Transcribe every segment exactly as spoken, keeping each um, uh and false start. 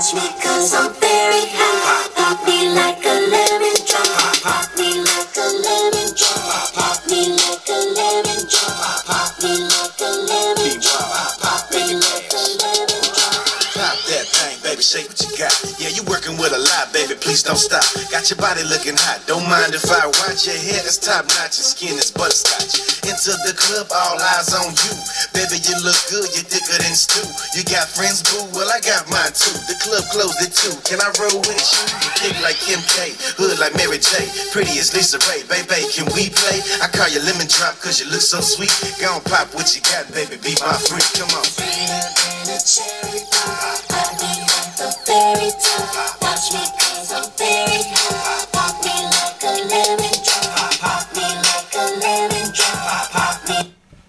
Watch me cause I'm very hot. Pop me like a lemon drop. Pop me like a lemon drop. Pop me like a lemon drop. Pop me like a lemon drop. Pop me like a lemon drop. Pop that thing, baby, shake what you got. Yeah, you working with a lot, baby, please don't stop. Got your body looking hot, don't mind if I watch. Your hair is top notch, your skin is butterscotch. Into the club, all eyes on you. Baby, you look good, you're thicker than stew. You got friends, boo? Well, I got mine too. The club closed at two. Can I roll with you? You thick like Kim K, hood like Mary J, pretty as Lisa Ray. Baby, can we play? I call you lemon drop cause you look so sweet. Go on, pop what you got, baby, be my freak. Come on. A cherry pie, pop me like the fairy tale. Watch me cause I'm very hot. Pop me like a lemon drop. Pop me like a lemon drop. Pop me.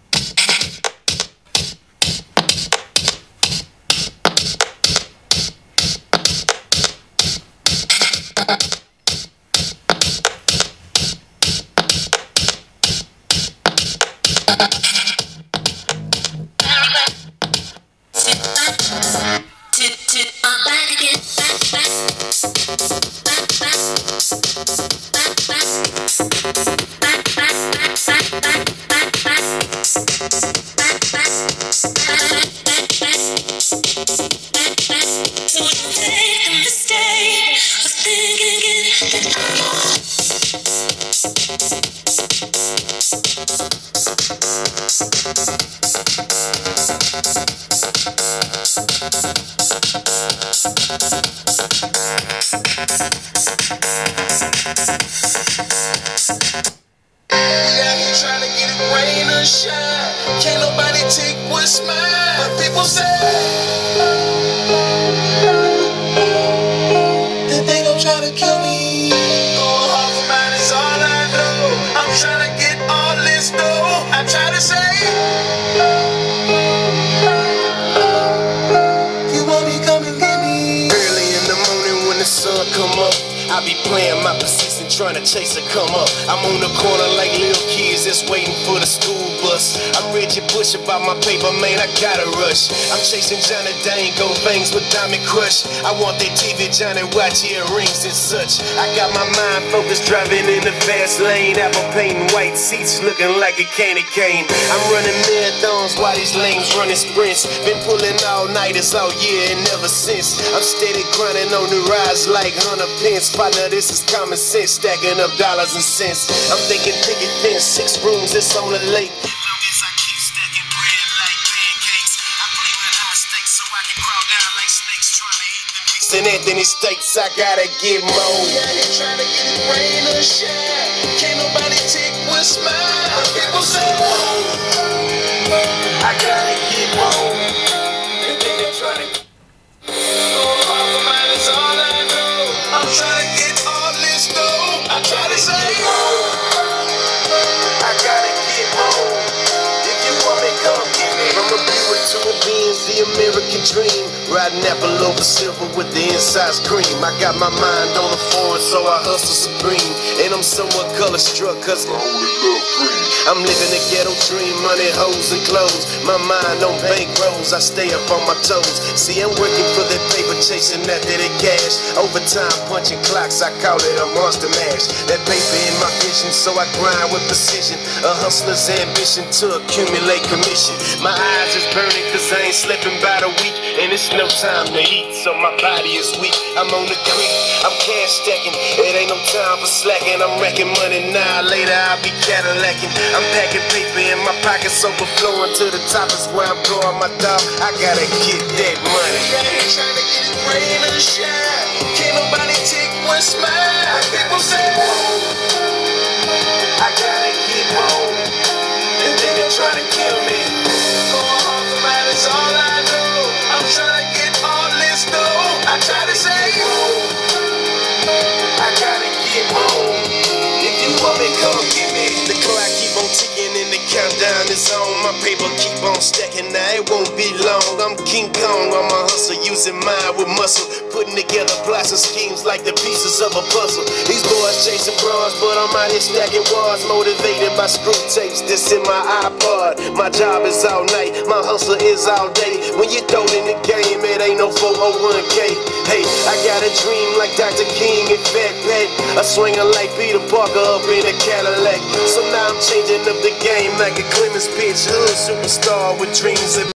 Can't nobody take what's mine. But people say that they gon' try to kill me. Going hard for mine is all I know. I'm trying to get all this dough. I try to say you want me, come and get me. Early in the morning when the sun come up, I be playing my position, trying to chase her come up. I'm on the corner like little kids that's waiting for the school bus. I'm Reggie Bush about my paper, man, I gotta rush. I'm chasing Johnny Dango things with Diamond Crush. I want that T V Johnny watch earrings and such. I got my mind focused, driving in the fast lane. Apple painting white seats, looking like a candy cane. I'm running marathons while these lanes running sprints. Been pulling all nighters all year and never since. I'm steady grinding on the rise like Hunter Pence. Partner, this is common sense, stacking up dollars and cents. I'm thinking picket fence, six rooms, it's on the lake. Long as I keep stacking bread like pancakes, I play with high stakes so I can crawl down like snakes trying to eat the mix. Saint Anthony Steaks, I gotta get more. Yeah, you trying to get it rain or shine. Can't nobody take what's mine. People say, I gotta get more. They think they're trying to go hard for mine is all I know. I'm trying to get all this dough. I try to say, I gotta get home. If you want me, come get me. From a Buick to a Benz, the American dream. Riding apple over silver with the inside's cream. I got my mind on the foreign, so I hustle supreme. And I'm somewhat color struck, cause I only love green. I'm living a ghetto dream, money, hoes, and clothes. My mind on bank rolls, I stay up on my toes. See, I'm working for that paper, chasing after that cash. Overtime, punching clocks, I call it a monster mash. That paper in my vision, so I grind with precision. A hustler's ambition to accumulate commission. My eyes is burning, cause I ain't sleeping by the week. And it's no time to eat, so my body is weak. I'm on the creek, I'm cash stacking. It ain't no time for slacking. I'm wrecking money now, later I'll be Cadillacing. I'm packing paper in my pockets, overflowing to the top is where I'm going, my dog. I gotta get that money. I ain't trying to get it rain or shine. Can't nobody take what's mine. People say, I gotta get home. And then they try to kill me. Going hard for mine is all I know. I'm trying to get all this dough. I try to say, I gotta get home. If you want me, come get me. The clock keep on ticking and the countdown is on. My paper keep on stacking, now it won't be long. I'm King Kong on my hustle, using mind with muscle. Putting together plots and schemes like the pieces of a puzzle. These boys chasing bras, but I'm out here stacking walls. Motivated by screw tapes, this in my iPod. My job is all night, My hustle is all day. When you throw in the game, it ain't no four oh one K. Hey, I got a dream like Doctor King and Fat Pat. I swinging like Peter Parker up in a Cadillac. So now I'm changing up the game like a Clemens pitch. Hood superstar with dreams of